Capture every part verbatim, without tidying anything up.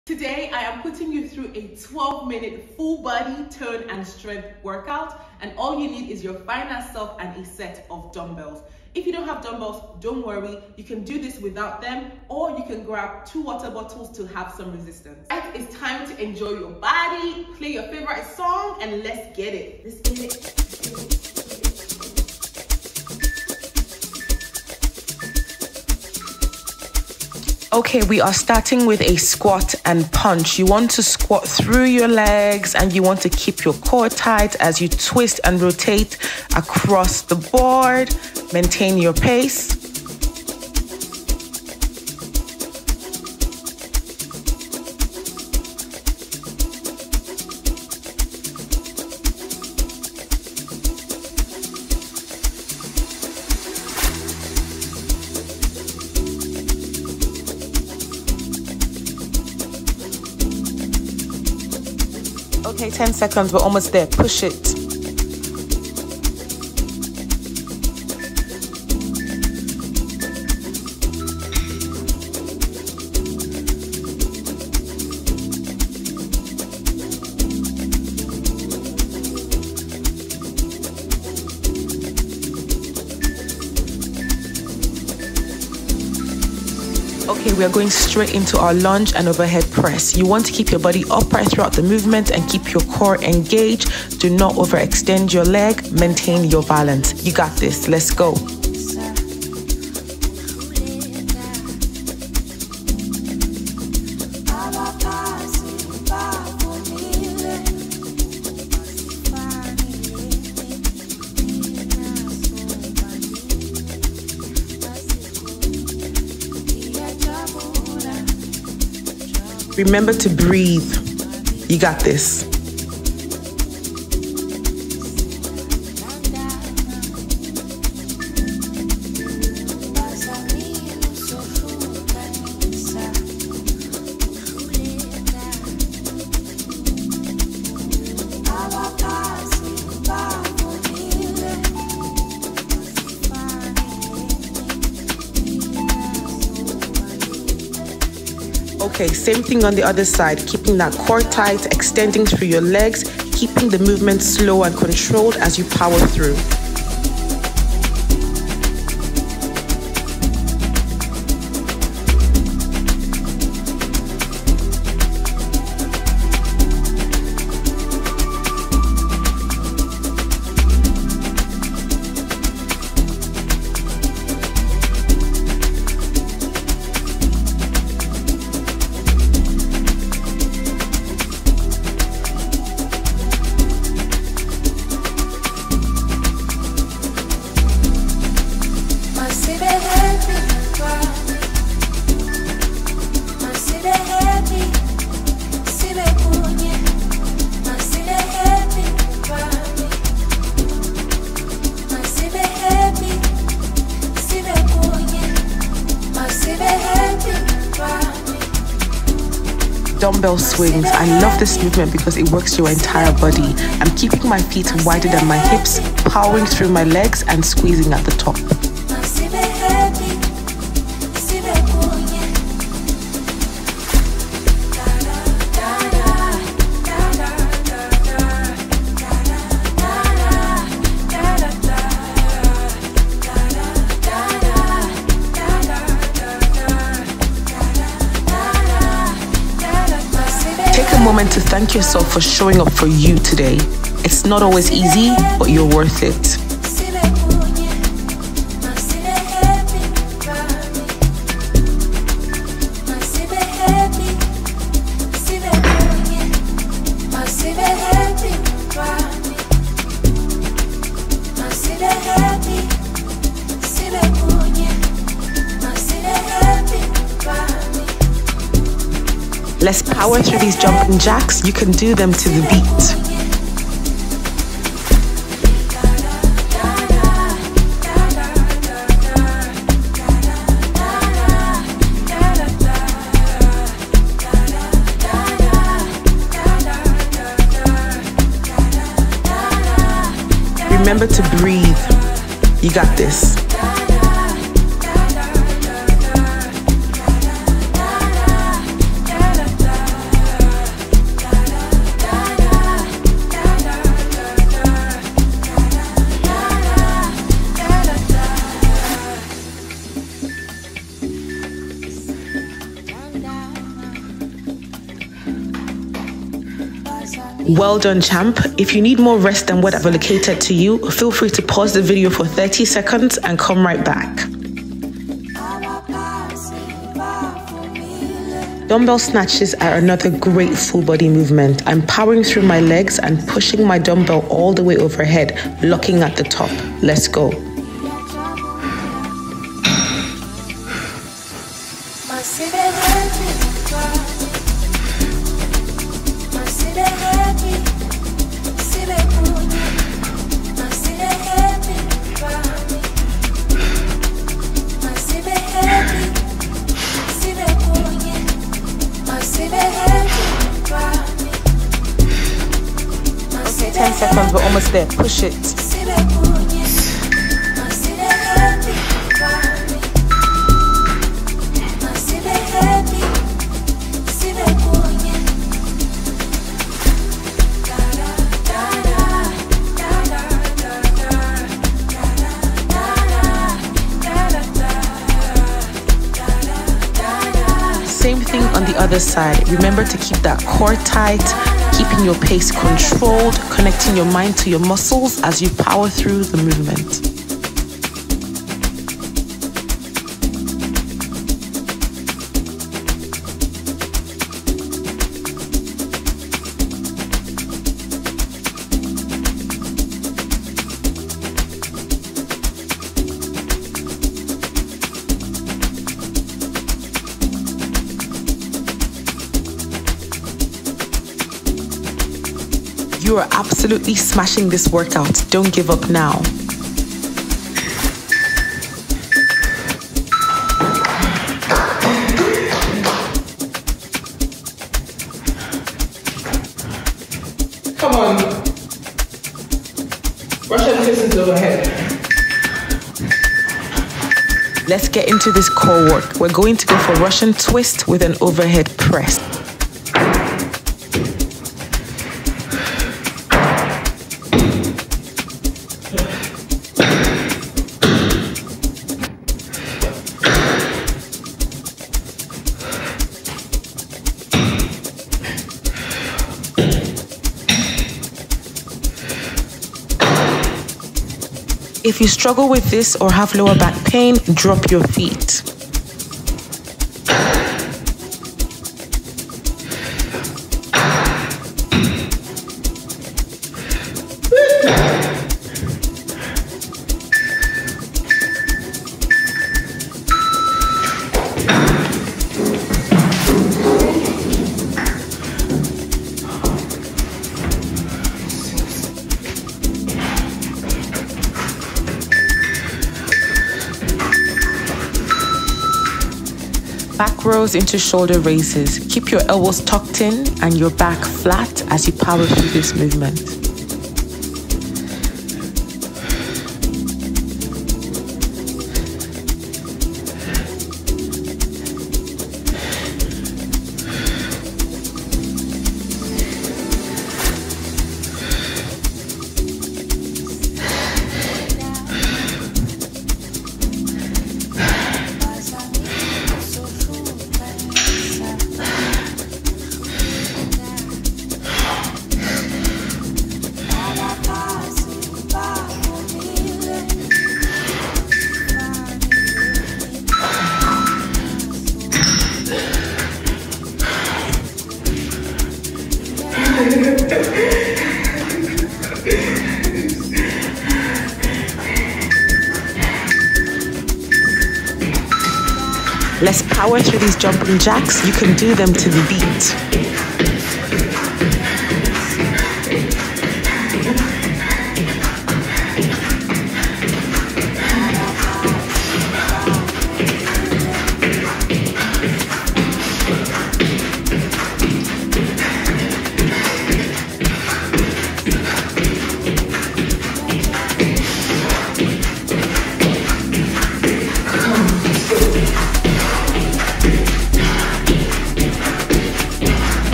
Today, I am putting you through a twelve minute full body tone and strength workout, and all you need is your final self and a set of dumbbells. If you don't have dumbbells, don't worry, you can do this without them, or you can grab two water bottles to have some resistance. It's time to enjoy your body, play your favorite song, and let's get it. Let's get it. Okay, we are starting with a squat and punch. You want to squat through your legs and you want to keep your core tight as you twist and rotate across the board. Maintain your pace. Okay, ten seconds, we're almost there. Push it. Okay, we are going straight into our lunge and overhead press. You want to keep your body upright throughout the movement and keep your core engaged. Do not overextend your leg. Maintain your balance. You got this. Let's go. Remember to breathe. You got this. Okay, same thing on the other side, keeping that core tight, extending through your legs, keeping the movement slow and controlled as you power through. Dumbbell swings. I love this movement because it works your entire body. I'm keeping my feet wider than my hips, powering through my legs and squeezing at the top. Take a moment to thank yourself for showing up for you today. It's not always easy, but you're worth it. Let's power through these jumping jacks. You can do them to the beat. Remember to breathe. You got this. Well done, champ. If you need more rest than what I've allocated to you, feel free to pause the video for thirty seconds and come right back. Dumbbell snatches are another great full body movement. I'm powering through my legs and pushing my dumbbell all the way overhead, locking at the top. Let's go. ten seconds, we're almost there. Push it. Same thing on the other side. Remember to keep that core tight, keeping your pace controlled, connecting your mind to your muscles as you power through the movement. You are absolutely smashing this workout. Don't give up now. Come on. Russian twist overhead. Let's get into this core work. We're going to go for Russian twist with an overhead press. If you struggle with this or have lower back pain, drop your feet. Back rows into shoulder raises. Keep your elbows tucked in and your back flat as you power through this movement. Let's power through these jumping jacks. You can do them to the beat.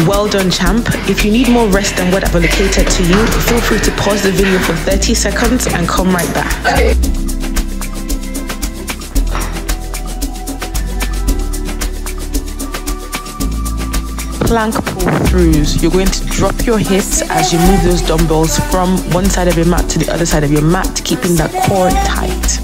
Well done, champ. If you need more rest than what I've allocated to you, feel free to pause the video for thirty seconds and come right back. Okay. Plank pull-throughs. You're going to drop your hips as you move those dumbbells from one side of your mat to the other side of your mat, keeping that core tight.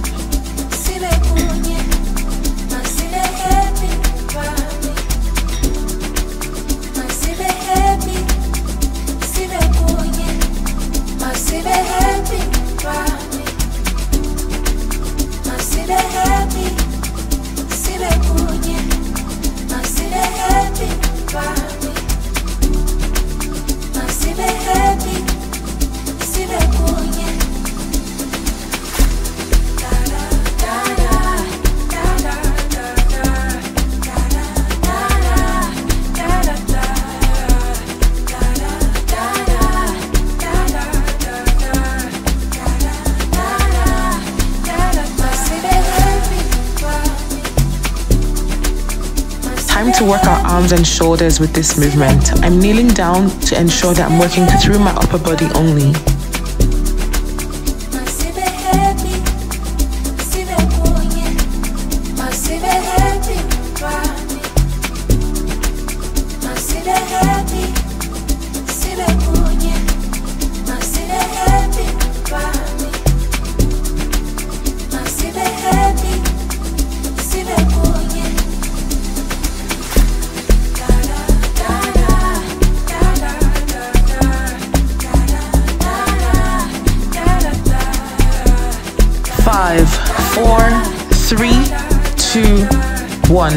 Time to work our arms and shoulders with this movement. I'm kneeling down to ensure that I'm working through my upper body only. Five, four, three, two, one.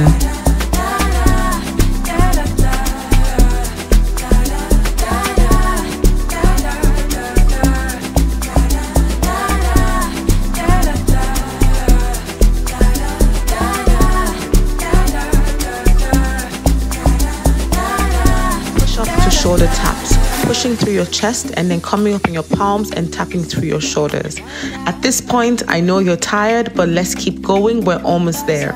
Push up to shoulder taps, pushing through your chest and then coming up in your palms and tapping through your shoulders. At this point, I know you're tired, but let's keep going. We're almost there.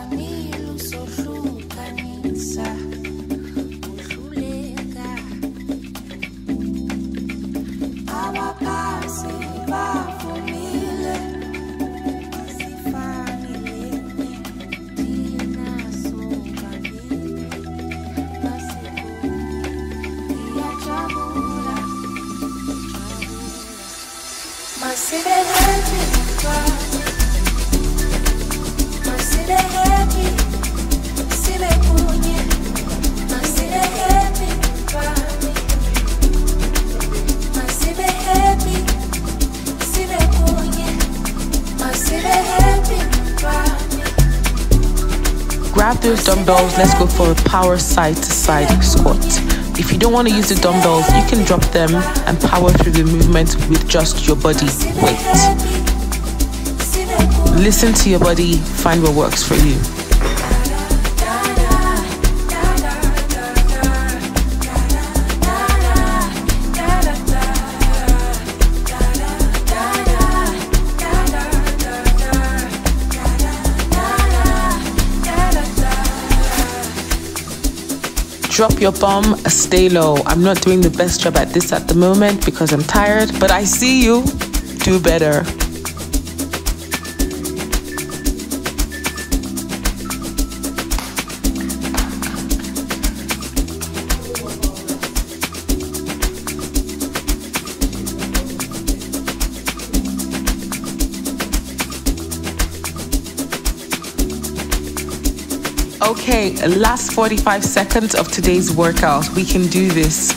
Grab those dumbbells, let's go for a power side to side squat. If you don't want to use the dumbbells, you can drop them and power through the movement with just your body weight. Listen to your body, find what works for you. Drop your bum, stay low. I'm not doing the best job at this at the moment because I'm tired, but I see you. Do better. Okay, last forty-five seconds of today's workout. We can do this.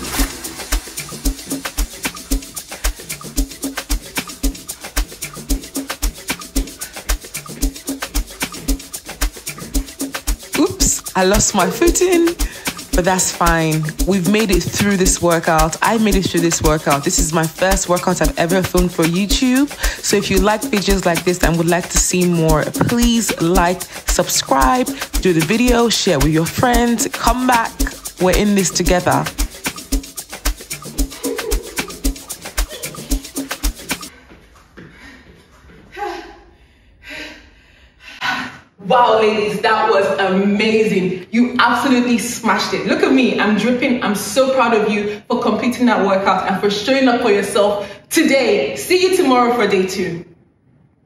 Oops, I lost my footing, but that's fine. We've made it through this workout. I made it through this workout. This is my first workout I've ever filmed for YouTube. So if you like videos like this and would like to see more, please like, subscribe, do the video, share with your friends, come back. We're in this together. Wow, ladies, that was amazing. You absolutely smashed it. Look at me, I'm dripping. I'm so proud of you for completing that workout and for showing up for yourself today. See you tomorrow for day two.